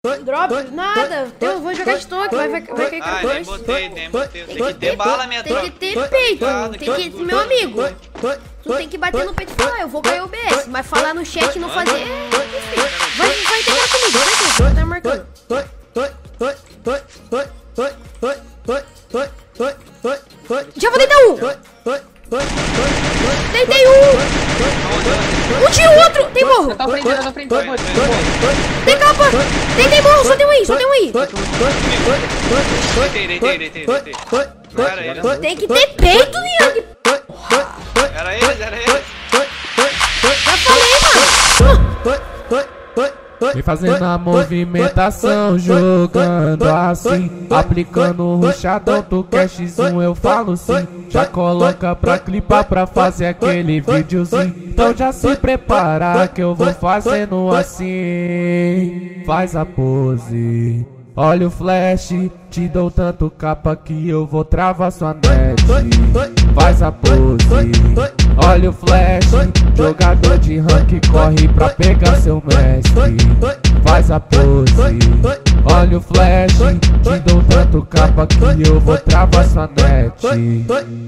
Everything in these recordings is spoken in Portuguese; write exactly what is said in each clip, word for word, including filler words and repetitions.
Drop? Nada. Eu vou jogar estoque, vai, vai, vai cair Ah, nem capuz. botei, nem botei. Tem que ter bala, minha Tem tropa. que ter peito, tem que, meu amigo. Tu tem que bater no peito e falar, eu vou ganhar o B S. Mas falar no chat e não fazer, é difícil. Vai, vai tentar comigo, vai ter, vai tá marcando. Já vou deitar um. Deitei um. Um tiro, outro. Tem morro. Tá frente, tá frente, tá frente. Tem capa. Deitei morro, só tem um aí, só tem um aí. Deitei, deitei, deitei, deitei. Não era ele. Tem que ter peito, Niang. Era ele, era ele. Já falei, mano. Vem fazendo a movimentação, jogando assim, aplicando o rushadão, tu quer xis um, eu falo sim. Já coloca pra clipar pra fazer aquele videozinho. Então já se prepara que eu vou fazendo assim. Faz a pose, olha o flash, te dou tanto capa que eu vou travar sua net. Faz a pose, olha o flash, jogador de rank corre pra pegar seu mestre. Faz a pose, olha o flash, te dou tanto capa que eu vou travar sua net.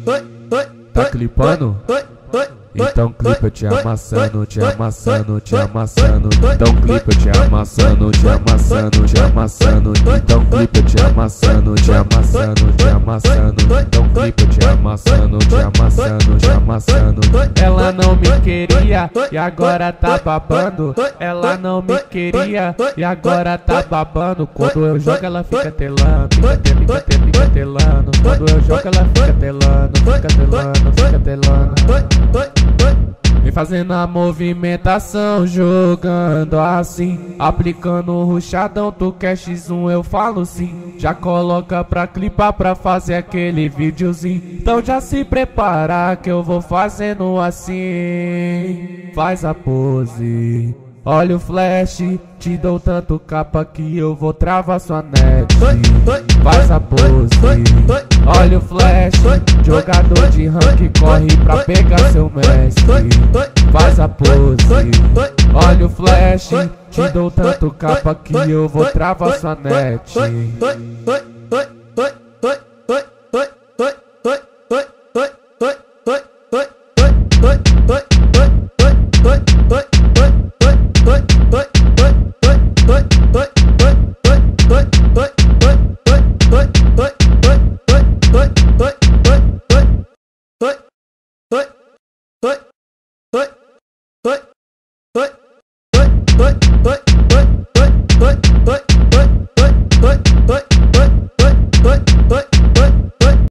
Tá clipando? Então clipa te amassando, te amassando, te amassando. Então clipa te amassando, te amassando, te amassando. Então clipa te amassando, te amassando, te amassando. Então clipa te amassando, te amassando, te amassando. Ela não me queria e agora tá babando. Ela não me queria e agora tá babando. Quando eu jogo ela fica telando, fica te, fica te, fica telando. Quando eu jogo ela fica telando, fica telando, fica telando. Vem fazendo a movimentação, jogando assim, aplicando o rushadão, tu quer xis um, eu falo sim. Já coloca pra clipar pra fazer aquele videozinho. Então já se prepara que eu vou fazendo assim. Faz a pose, olha o flash, te dou tanto capa que eu vou travar sua net. Faz a pose, olha o flash, jogador de rank corre pra pegar seu mestre. Faz a pose, olha o flash, te dou tanto capa que eu vou travar sua net.